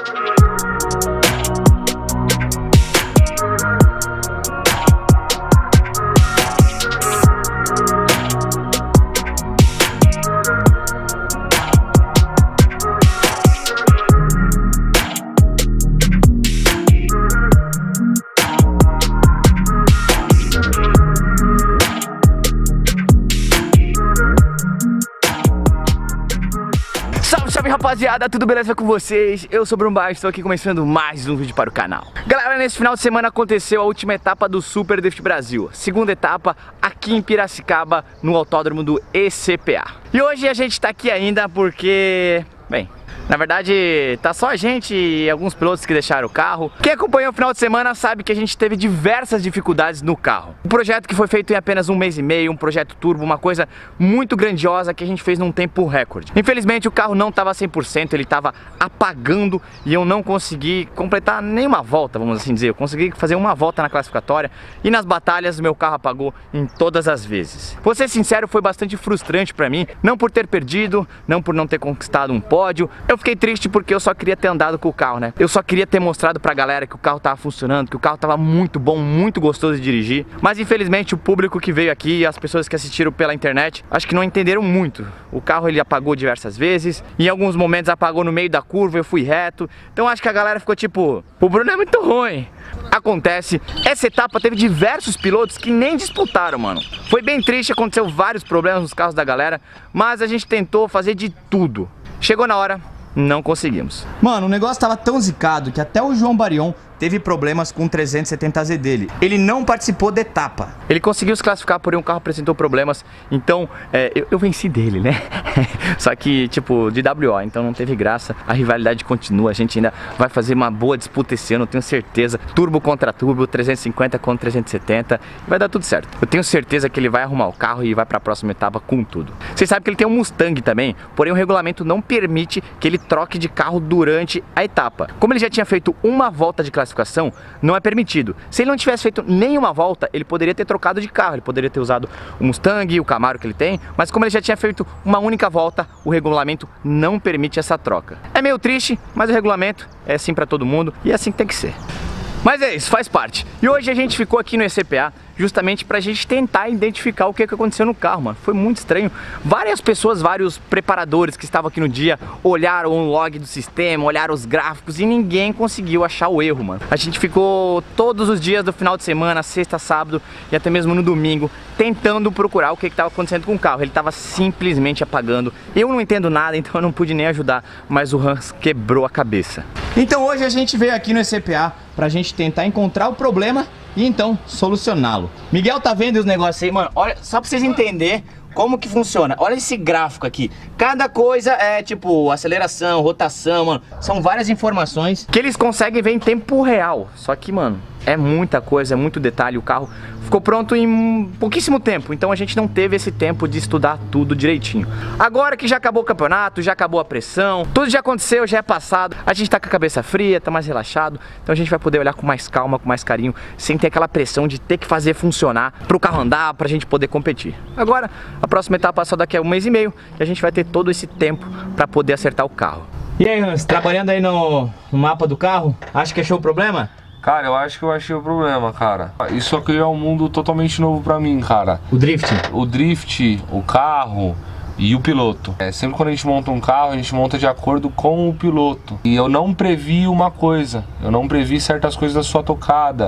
Salve rapaziada, tudo beleza com vocês? Eu sou o Bruno Baixo, estou aqui começando mais um vídeo para o canal. Galera, nesse final de semana aconteceu a última etapa do Super Drift Brasil. Segunda etapa aqui em Piracicaba, no autódromo do ECPA. E hoje a gente tá aqui ainda porque, bem, na verdade tá só a gente e alguns pilotos que deixaram o carro. Quem acompanhou o final de semana sabe que a gente teve diversas dificuldades no carro. Um projeto que foi feito em apenas um mês e meio, um projeto turbo, uma coisa muito grandiosa que a gente fez num tempo recorde. Infelizmente o carro não estava 100%, ele estava apagando e eu não consegui completar nenhuma volta, vamos assim dizer. Eu consegui fazer uma volta na classificatória e nas batalhas o meu carro apagou em todas as vezes. Vou ser sincero, foi bastante frustrante pra mim, não por ter perdido, não por não ter conquistado um pódio. Eu fiquei triste porque eu só queria ter andado com o carro, né? Eu só queria ter mostrado pra galera que o carro tava funcionando, que o carro tava muito bom, muito gostoso de dirigir. Mas infelizmente o público que veio aqui e as pessoas que assistiram pela internet, acho que não entenderam muito. O carro ele apagou diversas vezes, em alguns momentos apagou no meio da curva, eu fui reto. Então acho que a galera ficou tipo, o Bruno é muito ruim. Acontece, essa etapa teve diversos pilotos que nem disputaram, mano. Foi bem triste, aconteceu vários problemas nos carros da galera, mas a gente tentou fazer de tudo. Chegou na hora, não conseguimos. Mano, o negócio tava tão zicado que até o João Barion teve problemas com o 370Z dele. Ele não participou da etapa. Ele conseguiu se classificar, porém o carro apresentou problemas. Então, eu venci dele, né? Só que, tipo, de WO, então não teve graça. A rivalidade continua, a gente ainda vai fazer uma boa disputa esse ano, eu tenho certeza. Turbo contra turbo, 350 contra 370. Vai dar tudo certo. Eu tenho certeza que ele vai arrumar o carro e vai pra próxima etapa com tudo. Vocês sabem que ele tem um Mustang também, porém o regulamento não permite que ele troque de carro durante a etapa. Como ele já tinha feito uma volta de classificação, não é permitido. Se ele não tivesse feito nenhuma volta, ele poderia ter trocado de carro, ele poderia ter usado o Mustang, o Camaro que ele tem, mas como ele já tinha feito uma única volta, o regulamento não permite essa troca. É meio triste, mas o regulamento é assim pra todo mundo e é assim que tem que ser. Mas é isso, faz parte. E hoje a gente ficou aqui no ECPA justamente pra gente tentar identificar o que aconteceu no carro, mano. Foi muito estranho. Várias pessoas, vários preparadores que estavam aqui no dia olharam o log do sistema, olharam os gráficos e ninguém conseguiu achar o erro, mano. A gente ficou todos os dias do final de semana, sexta, sábado e até mesmo no domingo, tentando procurar o que estava acontecendo com o carro. Ele estava simplesmente apagando. Eu não entendo nada, então eu não pude nem ajudar, mas o Hans quebrou a cabeça. Então hoje a gente veio aqui no ECPA pra gente tentar encontrar o problema e então solucioná-lo. Miguel tá vendo os negócios aí, mano? Olha, só pra vocês entenderem como que funciona. Olha esse gráfico aqui. Cada coisa é tipo aceleração, rotação, mano. São várias informações que eles conseguem ver em tempo real. Só que, mano, é muita coisa, é muito detalhe. O carro ficou pronto em pouquíssimo tempo, então a gente não teve esse tempo de estudar tudo direitinho. Agora que já acabou o campeonato, já acabou a pressão, tudo já aconteceu, já é passado, a gente tá com a cabeça fria, tá mais relaxado, então a gente vai poder olhar com mais calma, com mais carinho, sem ter aquela pressão de ter que fazer funcionar pro carro andar, pra gente poder competir. Agora, a próxima etapa é só daqui a um mês e meio, e a gente vai ter todo esse tempo pra poder acertar o carro. E aí, Hans, trabalhando aí no mapa do carro, acha que achou o problema? Cara, eu acho que eu achei o problema, cara. Isso aqui é um mundo totalmente novo pra mim, cara. O drift? O drift, o carro e o piloto. Sempre quando a gente monta um carro, a gente monta de acordo com o piloto. E eu não previ uma coisa. Eu não previ certas coisas da sua tocada.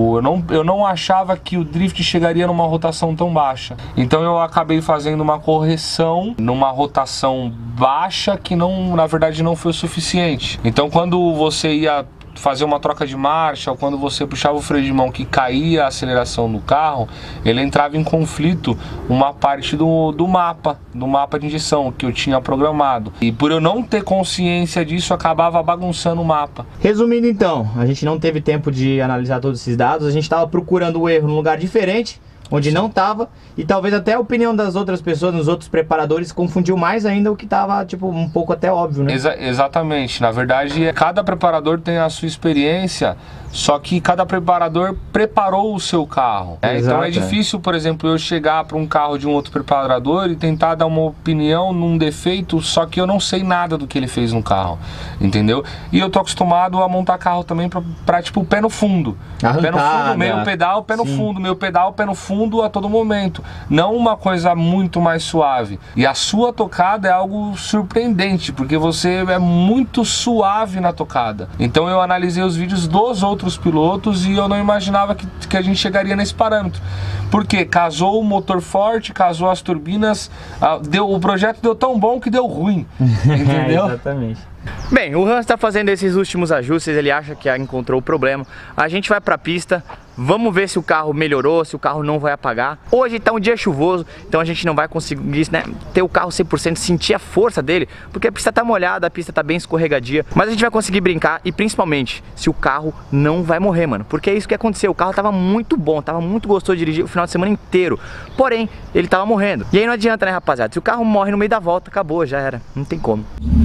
Eu não achava que o drift chegaria numa rotação tão baixa. Então eu acabei fazendo uma correção numa rotação baixa que não, na verdade não foi o suficiente. Então quando você ia fazer uma troca de marcha, ou quando você puxava o freio de mão que caía a aceleração do carro, ele entrava em conflito uma parte do mapa de injeção que eu tinha programado. E por eu não ter consciência disso, acabava bagunçando o mapa. Resumindo então, a gente não teve tempo de analisar todos esses dados, a gente estava procurando o erro num lugar diferente, onde não tava, e talvez até a opinião das outras pessoas, dos outros preparadores, confundiu mais ainda o que tava, tipo, um pouco até óbvio, né? Exatamente. Na verdade, cada preparador tem a sua experiência, só que cada preparador preparou o seu carro. Então é difícil, por exemplo, eu chegar para um carro de um outro preparador e tentar dar uma opinião num defeito, só que eu não sei nada do que ele fez no carro, entendeu? E eu tô acostumado a montar carro também pra tipo, pé no fundo. Arrancada. Pé no fundo, meio pedal, pé no fundo, meio pedal, pé no fundo a todo momento. Não uma coisa muito mais suave. E a sua tocada é algo surpreendente, porque você é muito suave na tocada. Então eu analisei os vídeos dos outros pilotos e eu não imaginava que a gente chegaria nesse parâmetro. Porque casou o motor forte, casou as turbinas, o projeto deu tão bom que deu ruim, entendeu? Exatamente. Bem, o Hans está fazendo esses últimos ajustes, ele acha que encontrou o problema. A gente vai para a pista, vamos ver se o carro melhorou, se o carro não vai apagar. Hoje está um dia chuvoso, então a gente não vai conseguir, né, ter o carro 100%, sentir a força dele, porque a pista está molhada, a pista está bem escorregadia. Mas a gente vai conseguir brincar e principalmente se o carro não vai morrer, mano. Porque é isso que aconteceu, o carro estava muito bom, estava muito gostoso de dirigir o final de semana inteiro. Porém, ele estava morrendo. E aí não adianta, né, rapaziada? Se o carro morre no meio da volta, acabou, já era, não tem como.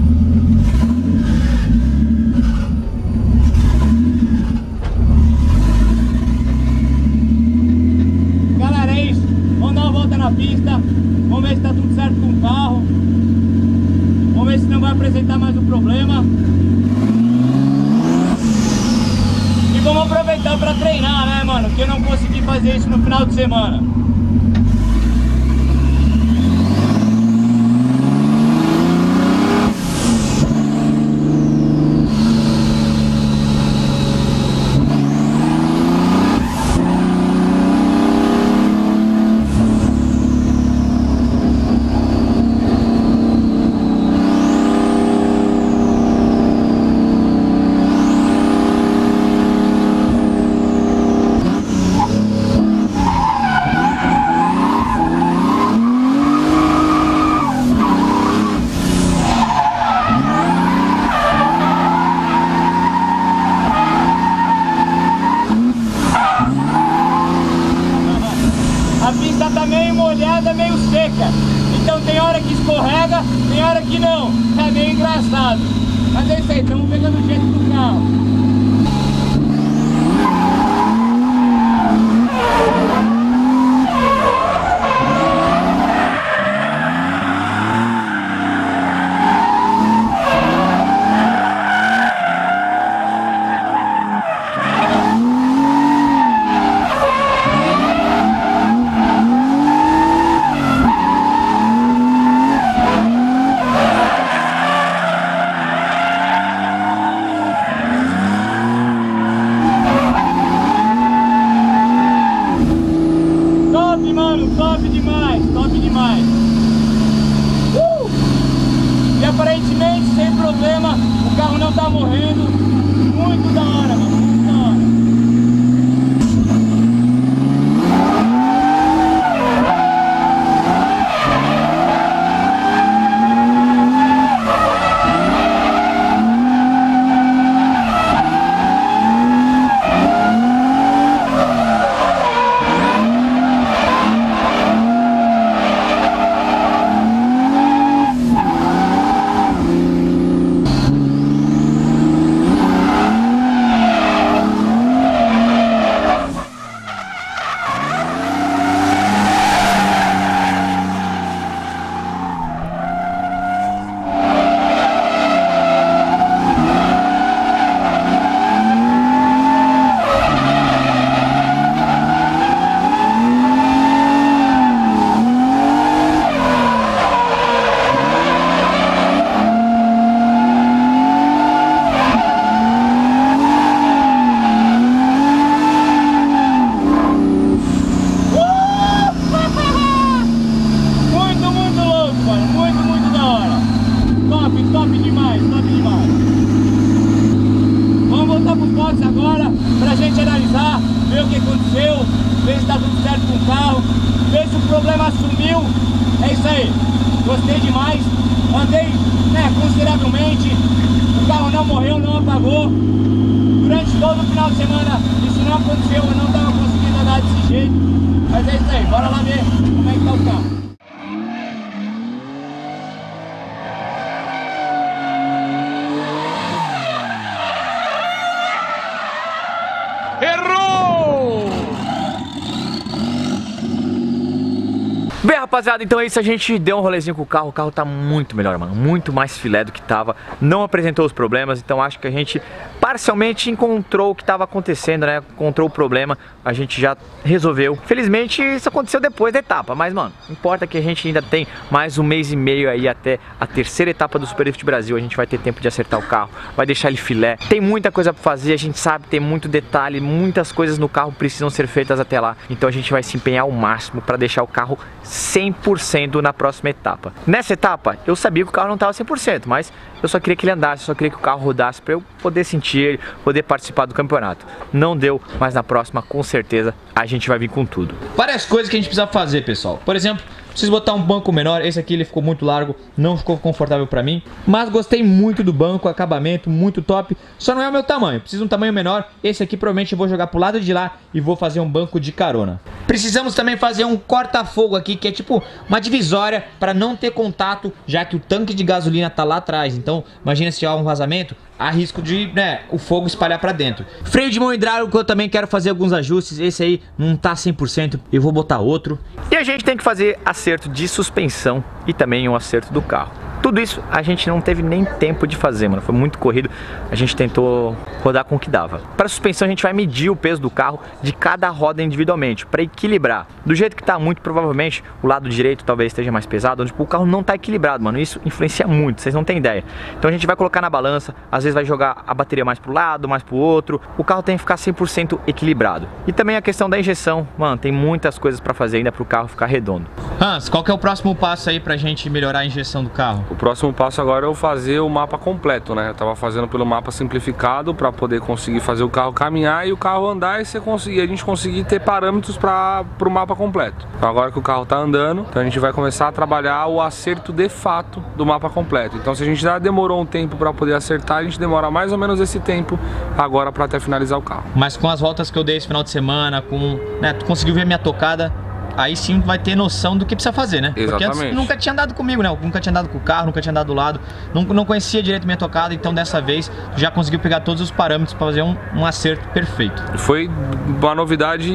Na pista, vamos ver se tá tudo certo com o carro, vamos ver se não vai apresentar mais um problema e vamos aproveitar para treinar, né, mano, que eu não consegui fazer isso no final de semana. Meio seca, então tem hora que escorrega, tem hora que não, é meio engraçado, mas é isso aí, estamos pegando o jeito do carro. Top demais. E aparentemente, sem problema, o carro não tá morrendo. Muito da hora, mano, muito da hora. ver se tá tudo certo com o carro, ver se o problema sumiu. É isso aí, gostei demais, andei consideravelmente, o carro não morreu, não apagou. Durante todo o final de semana isso não aconteceu, eu não estava conseguindo andar andar desse jeito. Mas é isso aí, bora lá ver como é que tá o carro. Bem, rapaziada, então é isso, a gente deu um rolezinho com o carro tá muito melhor, mano, muito mais filé do que tava, não apresentou os problemas, então acho que a gente parcialmente encontrou o que tava acontecendo, né, encontrou o problema, a gente já resolveu. Felizmente isso aconteceu depois da etapa, mas mano, importa que a gente ainda tem mais um mês e meio aí até a terceira etapa do Super Drift Brasil, a gente vai ter tempo de acertar o carro, vai deixar ele filé, tem muita coisa pra fazer, a gente sabe, tem muito detalhe, muitas coisas no carro precisam ser feitas até lá, então a gente vai se empenhar ao máximo pra deixar o carro 100% na próxima etapa. Nessa etapa, eu sabia que o carro não estava 100%, mas eu só queria que ele andasse, eu só queria que o carro rodasse para eu poder sentir ele, poder participar do campeonato. Não deu, mas na próxima, com certeza, a gente vai vir com tudo. Várias coisas que a gente precisa fazer, pessoal. Por exemplo, preciso botar um banco menor, esse aqui ele ficou muito largo, não ficou confortável pra mim, mas gostei muito do banco, acabamento, muito top, só não é o meu tamanho, preciso de um tamanho menor, esse aqui provavelmente eu vou jogar pro lado de lá e vou fazer um banco de carona. Precisamos também fazer um corta-fogo aqui, que é tipo uma divisória para não ter contato, já que o tanque de gasolina tá lá atrás, então imagina se tiver um vazamento, há risco de, o fogo espalhar pra dentro. Freio de mão hidráulico eu também quero fazer alguns ajustes, esse aí não tá 100%, eu vou botar outro. E a gente tem que fazer acerto de suspensão e também um acerto do carro. Tudo isso a gente não teve nem tempo de fazer, mano, foi muito corrido, a gente tentou rodar com o que dava. Para suspensão a gente vai medir o peso do carro de cada roda individualmente, para equilibrar. Do jeito que tá, muito provavelmente o lado direito talvez esteja mais pesado, onde o carro não tá equilibrado, mano, isso influencia muito, vocês não têm ideia. Então a gente vai colocar na balança, às vezes vai jogar a bateria mais pro lado, mais pro outro, o carro tem que ficar 100% equilibrado. E também a questão da injeção, mano, tem muitas coisas para fazer ainda pro carro ficar redondo. Hans, qual que é o próximo passo aí pra gente melhorar a injeção do carro? O próximo passo agora é eu fazer o mapa completo, né? Eu tava fazendo pelo mapa simplificado para poder conseguir fazer o carro caminhar e o carro andar e a gente conseguir ter parâmetros para o mapa completo. Então agora que o carro tá andando, então a gente vai começar a trabalhar o acerto de fato do mapa completo. Então se a gente já demorou um tempo para poder acertar, a gente demora mais ou menos esse tempo agora para até finalizar o carro. Mas com as voltas que eu dei esse final de semana, tu conseguiu ver a minha tocada, aí sim vai ter noção do que precisa fazer, né? Exatamente. Porque antes nunca tinha andado comigo, né? Eu nunca tinha andado com o carro, nunca tinha andado do lado, não conhecia direito minha tocada, então dessa vez já conseguiu pegar todos os parâmetros para fazer um acerto perfeito. Foi uma novidade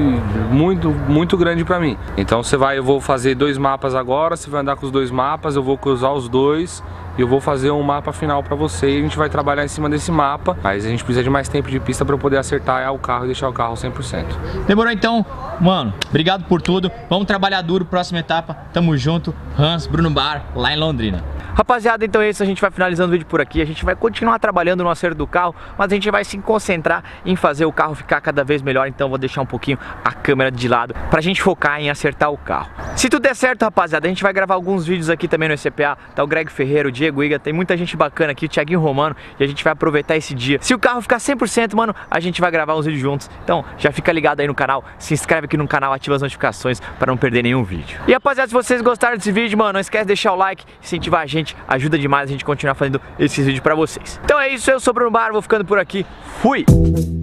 muito grande para mim. Então eu vou fazer 2 mapas agora, você vai andar com os 2 mapas, eu vou cruzar os 2 e eu vou fazer um mapa final para você e a gente vai trabalhar em cima desse mapa, mas a gente precisa de mais tempo de pista para poder acertar o carro e deixar o carro 100%. Demorou então, mano, obrigado por tudo, vamos trabalhar duro, próxima etapa, tamo junto, Hans, Bruno Bar, lá em Londrina. Rapaziada, então é isso, a gente vai finalizando o vídeo por aqui, a gente vai continuar trabalhando no acerto do carro, mas a gente vai se concentrar em fazer o carro ficar cada vez melhor, então vou deixar um pouquinho a câmera de lado pra gente focar em acertar o carro. Se tudo der certo, rapaziada, a gente vai gravar alguns vídeos aqui também no ECPA, tá o Greg Ferreira, o Diego Iga, tem muita gente bacana aqui, o Thiaguinho Romano, e a gente vai aproveitar esse dia. Se o carro ficar 100%, mano, a gente vai gravar uns vídeos juntos, então já fica ligado aí no canal, se inscreve aqui no canal, ativa as notificações pra não perder nenhum vídeo. E rapaziada, se vocês gostaram desse vídeo, mano, não esquece de deixar o like, incentivar a gente, ajuda demais a gente continuar fazendo esses vídeos pra vocês. Então é isso, eu sou o Bruno Bar, vou ficando por aqui, fui!